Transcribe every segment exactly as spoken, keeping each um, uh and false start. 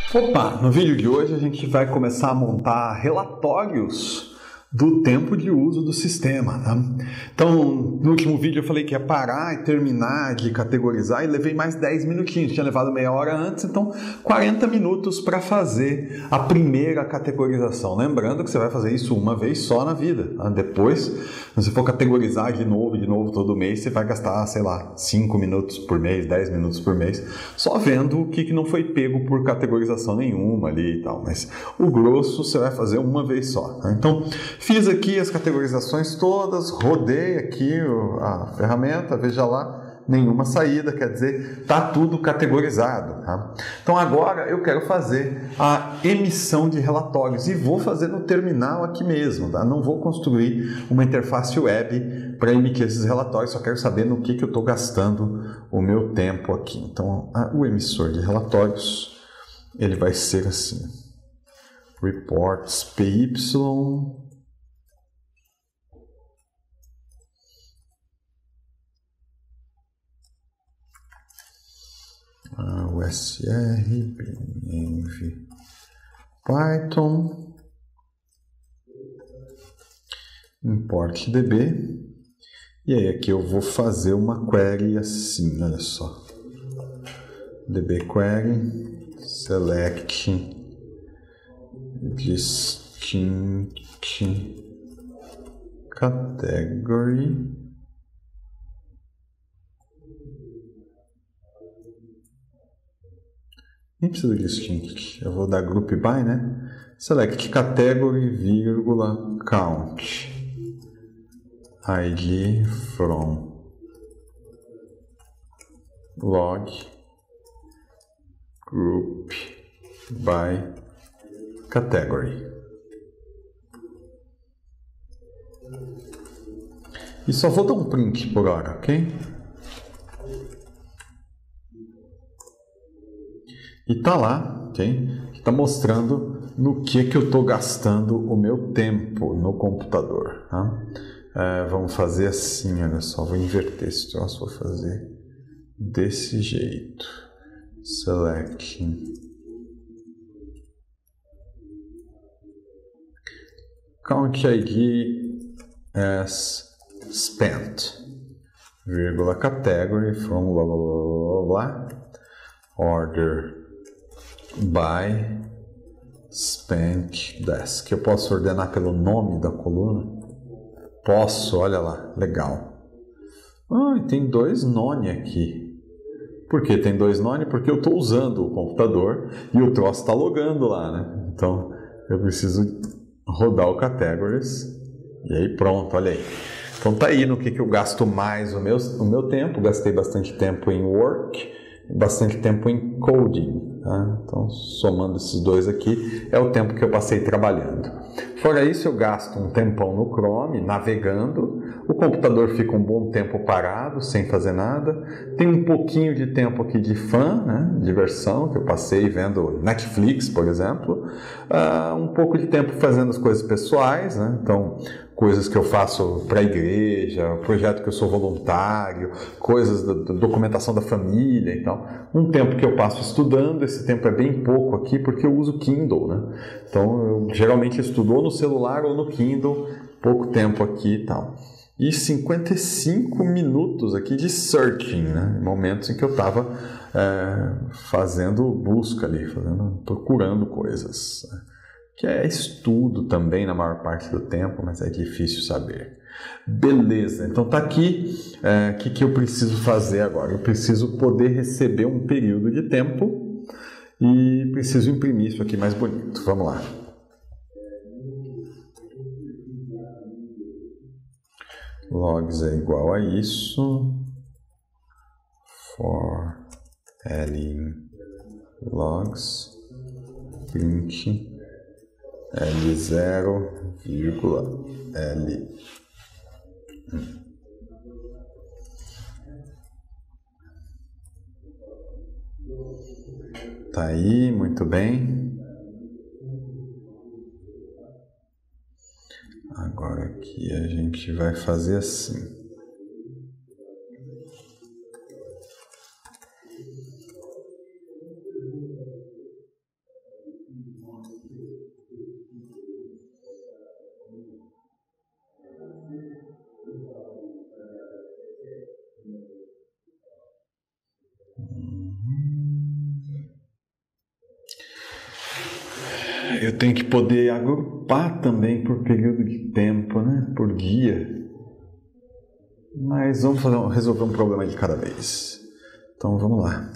Opa, no vídeo de hoje a gente vai começar a montar relatórios do tempo de uso do sistema, tá? Então, no último vídeo eu falei que ia parar e terminar de categorizar e levei mais dez minutinhos, tinha levado meia hora antes, então quarenta minutos para fazer a primeira categorização. Lembrando que você vai fazer isso uma vez só na vida, tá? Depois, se você for categorizar de novo, de novo todo mês, você vai gastar, sei lá, cinco minutos por mês, dez minutos por mês, só vendo o que, que não foi pego por categorização nenhuma ali e tal, mas o grosso você vai fazer uma vez só, tá? Então, fiz aqui as categorizações todas, rodei aqui a ferramenta, veja lá, nenhuma saída, quer dizer, tá tudo categorizado, tá? Então agora eu quero fazer a emissão de relatórios e vou fazer no terminal aqui mesmo, tá? Não vou construir uma interface web para emitir esses relatórios, só quero saber no que, que eu estou gastando o meu tempo aqui. Então a, o emissor de relatórios, ele vai ser assim, reports P Y U S R, B M V, Python, import D B, e aí aqui eu vou fazer uma query assim, olha só, db query, select, distinct, category, nem precisa de distinct, eu vou dar group by, né? Select category, vírgula, count, I D from, log, group by category. E só vou dar um print por hora, ok? E tá lá, ok? Está mostrando no que que eu estou gastando o meu tempo no computador. Tá? É, vamos fazer assim, olha só, vou inverter esse troço, vou fazer desse jeito. Select count I D as spent, vírgula category from blá blá blá blá blá, order by spent desk. Eu posso ordenar pelo nome da coluna? Posso, olha lá, legal. Ah, e tem dois none aqui. Por que tem dois none? Porque eu estou usando o computador e o troço está logando lá, né? Então eu preciso rodar o categories e aí pronto, olha aí. Então tá aí no que, que eu gasto mais o meu, o meu tempo. Gastei bastante tempo em work, bastante tempo em coding, tá? Então, somando esses dois aqui, é o tempo que eu passei trabalhando. Fora isso, eu gasto um tempão no Chrome, navegando, o computador fica um bom tempo parado, sem fazer nada, tem um pouquinho de tempo aqui de fã, né? Diversão, que eu passei vendo Netflix, por exemplo, uh, um pouco de tempo fazendo as coisas pessoais, né? Então, coisas que eu faço para a igreja, projeto que eu sou voluntário, coisas da, da documentação da família e tal. Um tempo que eu passo estudando, esse tempo é bem pouco aqui porque eu uso Kindle, né? Então eu geralmente estudo ou no celular ou no Kindle, pouco tempo aqui e tal. E cinquenta e cinco minutos aqui de searching, né? Momentos em que eu estava é, fazendo busca ali, fazendo, procurando coisas, né? Que é estudo também na maior parte do tempo, mas é difícil saber. Beleza, então tá aqui o é, que, que eu preciso fazer agora. Eu preciso poder receber um período de tempo e preciso imprimir isso aqui mais bonito. Vamos lá. Logs é igual a isso. For L logs print L zero, vírgula, L um. Tá aí, muito bem. Agora aqui a gente vai fazer assim. Eu tenho que poder agrupar também por período de tempo, né? Por dia. Mas vamos fazer um, resolver um problema de cada vez. Então vamos lá.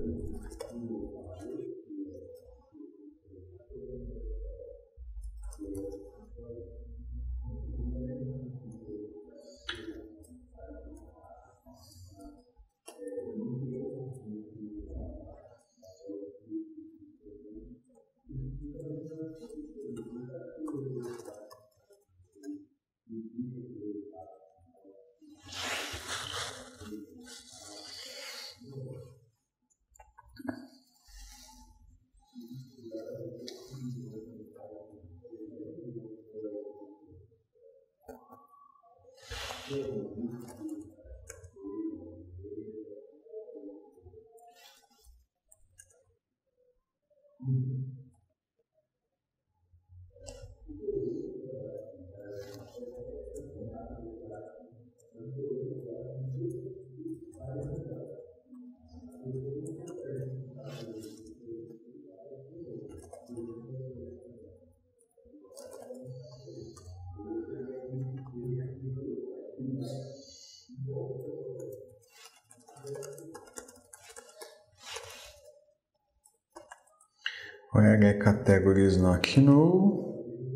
Where category is not null.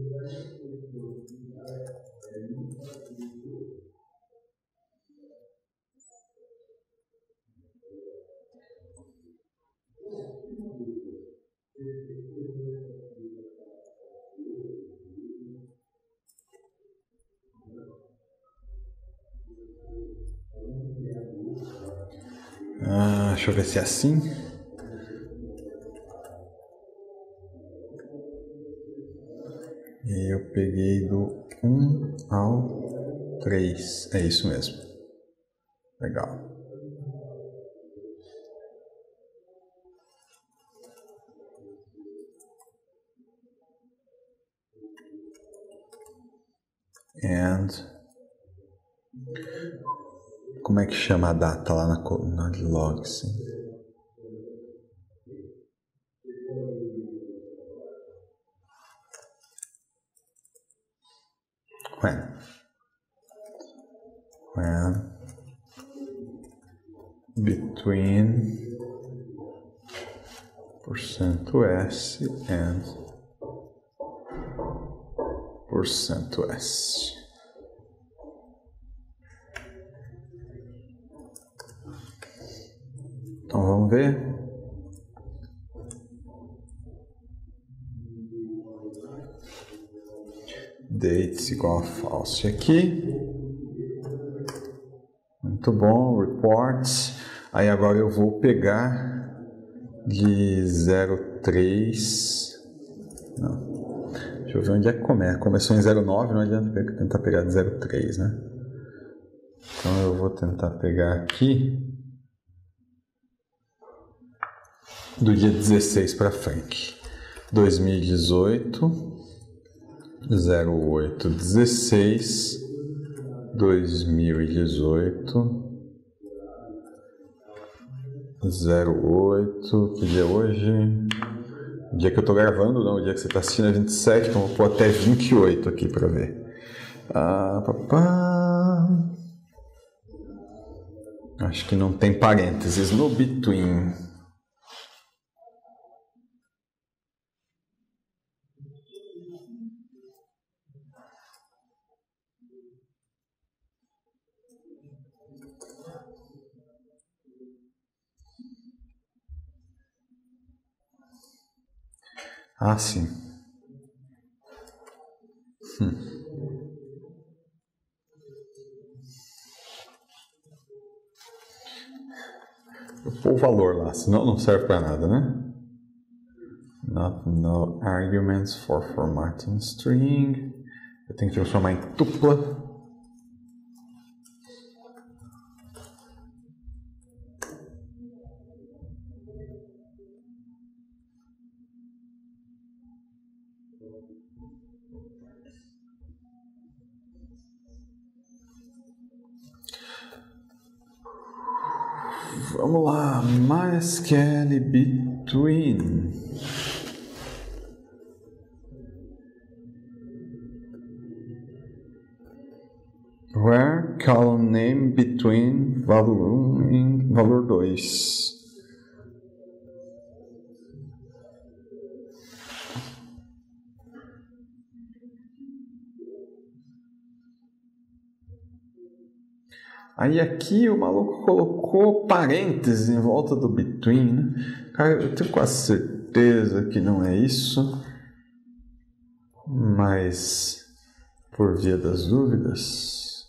Ah, deixa eu ver se é assim. E eu peguei do um ao três. É isso mesmo. Legal. And como é que chama a data lá na, na log? Sim. When? When between porcento S and porcento S. Então vamos ver. Dates igual a false aqui. Muito bom, reports. Aí agora eu vou pegar de zero três. Não. Deixa eu ver onde é que começa. Começou em zero nove, não adianta tentar pegar de zero três, né? Então eu vou tentar pegar aqui do dia dezesseis para frente. dois mil e dezoito. zero oito dezesseis, dois mil e dezoito, zero oito, que dia é hoje? O dia que eu tô gravando, não, o dia que você tá assistindo é vinte e sete, então eu vou pôr até vinte e oito aqui para ver. Ah, papá. Acho que não tem parênteses no between. Ah, sim. Hum. Eu pôr o valor lá, senão não serve para nada, né? Not no arguments for formatting string. Eu tenho que transformar em tupla. Vamos lá, MySQL between. Where column name between valor um e valor dois. Aí aqui o maluco colocou parênteses em volta do between, né? Cara, eu tenho quase certeza que não é isso, mas por via das dúvidas,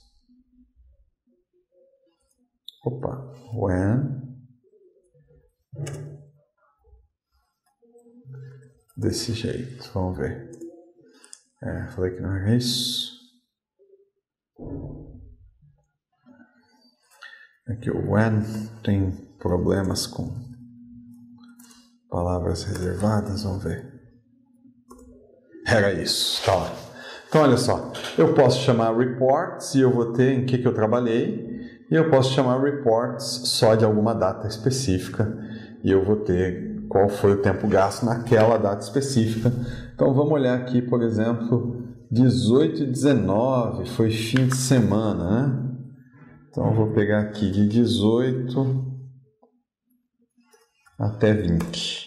opa, when, desse jeito, vamos ver. É, falei que não era isso. Aqui o when tem problemas com palavras reservadas, vamos ver. Era isso, tá lá. Então olha só, eu posso chamar reports e eu vou ter em que, que eu trabalhei, e eu posso chamar reports só de alguma data específica, e eu vou ter qual foi o tempo gasto naquela data específica. Então vamos olhar aqui, por exemplo, dezoito e dezenove, foi fim de semana, né? Então, eu vou pegar aqui de dezoito até vinte.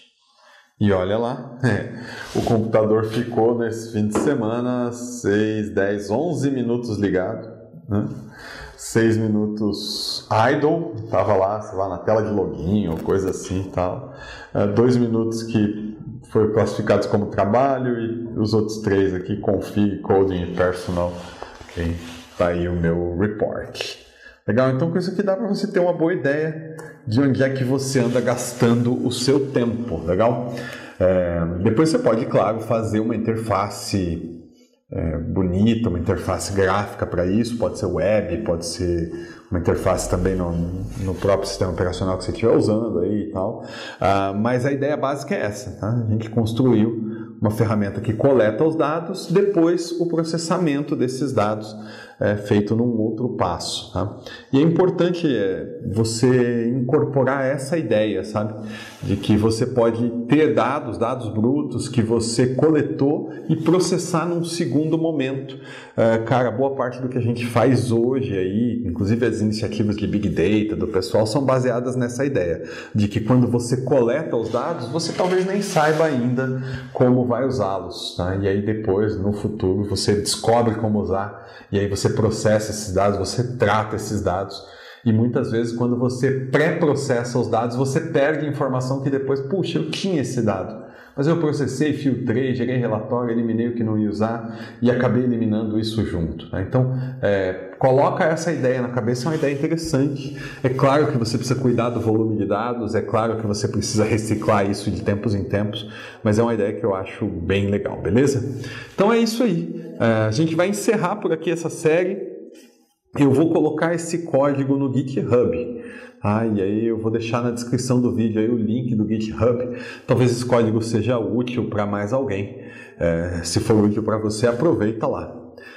E olha lá, é, o computador ficou nesse fim de semana seis, dez, onze minutos ligado, né? seis minutos idle, estava lá, sei lá, na tela de login ou coisa assim e tal. É, dois minutos que foram classificados como trabalho e os outros três aqui, config, coding e personal. Okay? Tá aí o meu report. Legal, então com isso aqui dá para você ter uma boa ideia de onde é que você anda gastando o seu tempo, legal? É, depois você pode, claro, fazer uma interface é, bonita, uma interface gráfica para isso, pode ser web, pode ser uma interface também no, no próprio sistema operacional que você estiver usando aí e tal, ah, mas a ideia básica é essa, tá? A gente construiu uma ferramenta que coleta os dados, depois o processamento desses dados é feito num outro passo, tá? E é importante é, você incorporar essa ideia, sabe? De que você pode ter dados, dados brutos que você coletou e processar num segundo momento. É, cara, boa parte do que a gente faz hoje aí, inclusive as iniciativas de Big Data do pessoal, são baseadas nessa ideia, de que quando você coleta os dados, você talvez nem saiba ainda como vai usá-los, tá? E aí depois, no futuro, você descobre como usar, e aí você processa esses dados, você trata esses dados, e muitas vezes quando você pré-processa os dados, você perde informação que depois, puxa, eu tinha esse dado, mas eu processei, filtrei, gerei relatório, eliminei o que não ia usar e acabei eliminando isso junto, né? Então, é, coloca essa ideia na cabeça, é uma ideia interessante. É claro que você precisa cuidar do volume de dados, é claro que você precisa reciclar isso de tempos em tempos, mas é uma ideia que eu acho bem legal, beleza? Então é isso aí. É, a gente vai encerrar por aqui essa série. Eu vou colocar esse código no GitHub, ah, e aí eu vou deixar na descrição do vídeo aí o link do GitHub. Talvez esse código seja útil para mais alguém. É, se for útil para você, aproveita lá.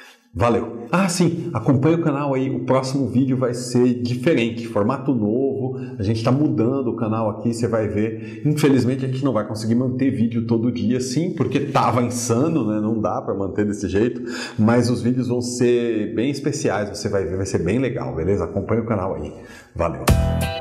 Valeu! Ah, sim, acompanha o canal aí, o próximo vídeo vai ser diferente, formato novo, a gente está mudando o canal aqui, você vai ver. Infelizmente a gente não vai conseguir manter vídeo todo dia, sim, porque tava insano, né? Não dá para manter desse jeito, mas os vídeos vão ser bem especiais, você vai ver, vai ser bem legal, beleza? Acompanha o canal aí, valeu!